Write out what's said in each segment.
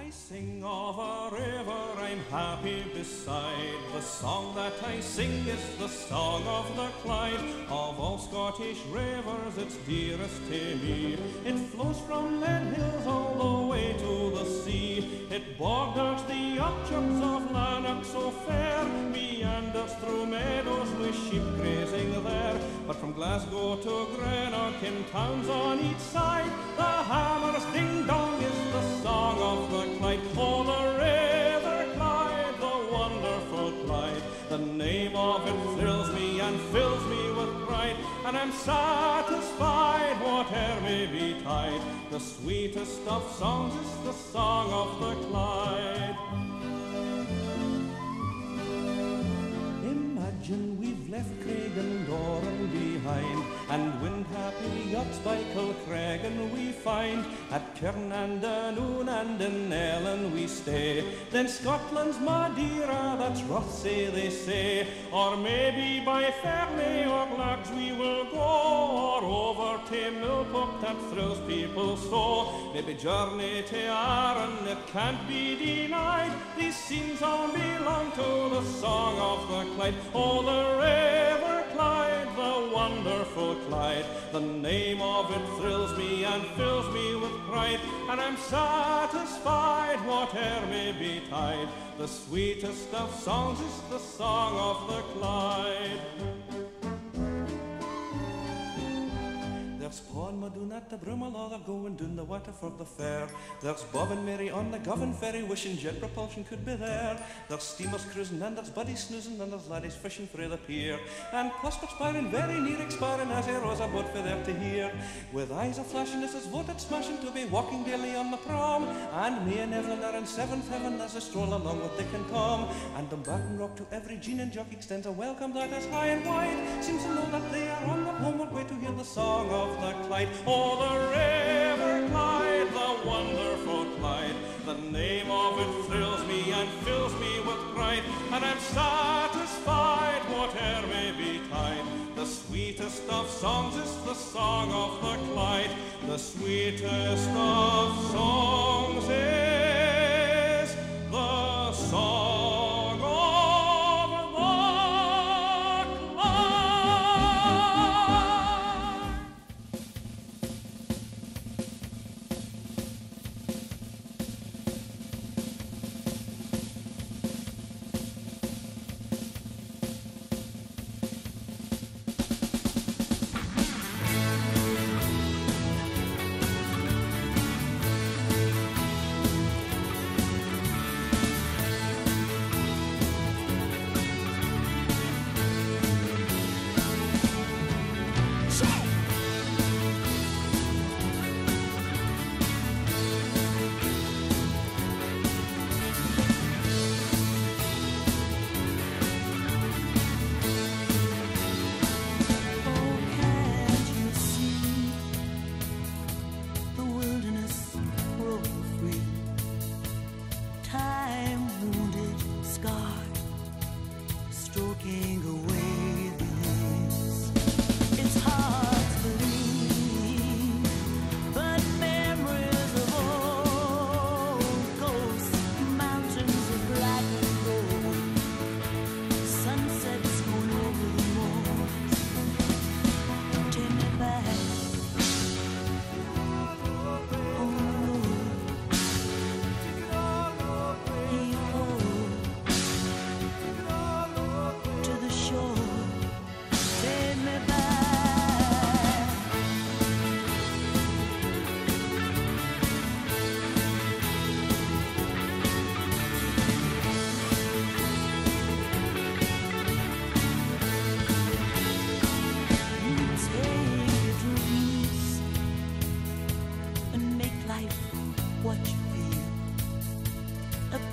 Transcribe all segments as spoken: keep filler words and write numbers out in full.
I sing of a river I'm happy beside. The song that I sing is the song of the Clyde. Of all Scottish rivers it's dearest to me. It flows from Lead Hills all the way to the sea. It borders the orchards of Lanark so fair, meanders through meadows with sheep grazing there. But from Glasgow to Greenock in towns on each side, the hammer's ding-dong is the song of the Clyde. Oh, the river Clyde, the wonderful Clyde. The name of it thrills me and fills me with pride, and I'm satisfied whate'er may betide. The sweetest of songs is the song of the Clyde. Imagine we've left Craig and Doran behind, and wind-happy yachts by Kilcreggan we find. At Cunard and in Ellen we stay. Then Scotland's Madeira, that's Rothsay they say. Or maybe by Fairley or Glags we will go, or over to Millpook that thrills people so. Maybe journey to Arran, it can't be denied. These scenes all belong to the song of the Clyde. Oh, the river Clyde, the wonderful Clyde. The name of it thrills me and fills me with pride, and I'm satisfied whate'er may betide. The sweetest of songs is the song of the Clyde. There's Paul Madoon at the Brumalother going down the water for the fair. There's Bob and Mary on the Govan ferry wishing jet propulsion could be there. There's steamers cruising and there's buddies snoozing and there's laddies fishing frae the pier. And prospects barring very near expiring as he rows a boat for there to hear. With eyes a flashing as is voted smashing to be walking daily on the prom. And me and Evelyn are in seventh heaven as I stroll along with Dick and Tom. And Dumbarton Rock to every gin and jock extends a welcome that is high and wide. Seems to know that they are on the homeward way to hear the song of the Clyde. Oh, the river Clyde, the wonderful Clyde. The name of it thrills me and fills me with pride, and I'm satisfied whate'er may betide. The sweetest of songs is the song of the Clyde. The sweetest of songs is the song of the Clyde.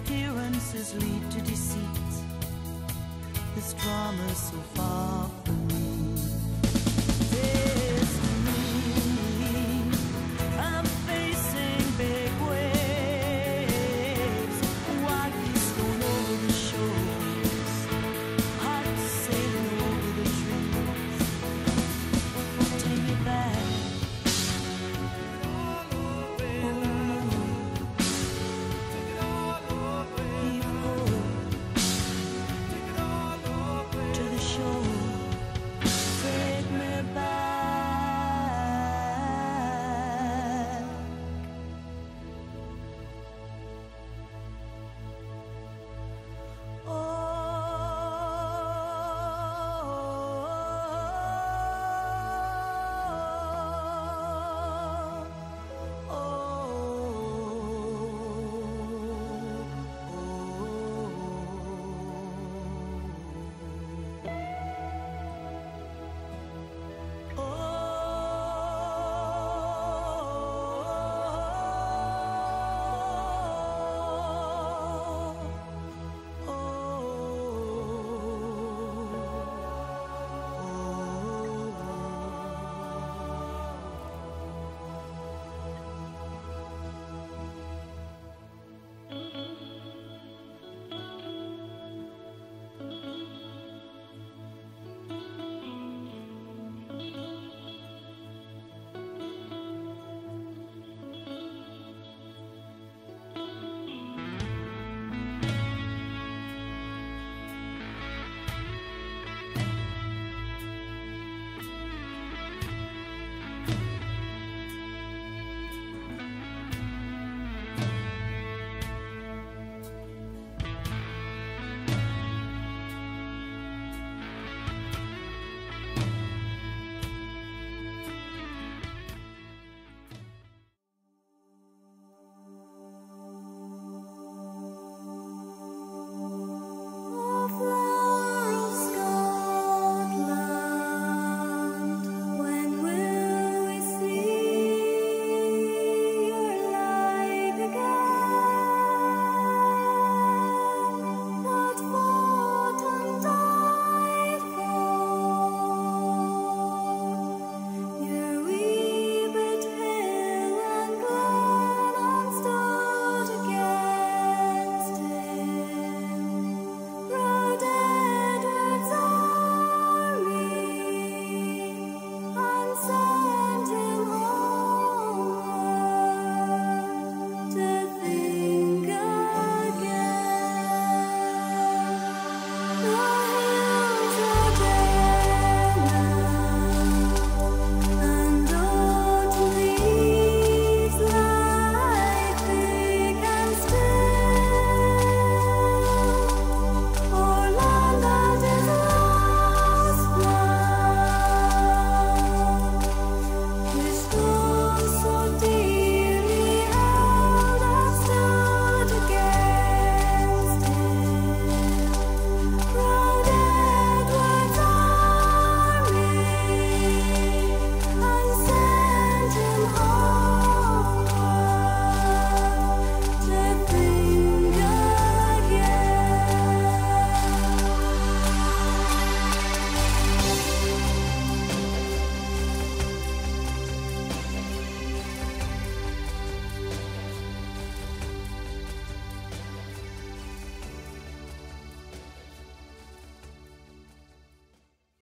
Lead to deceit. This drama so far from me.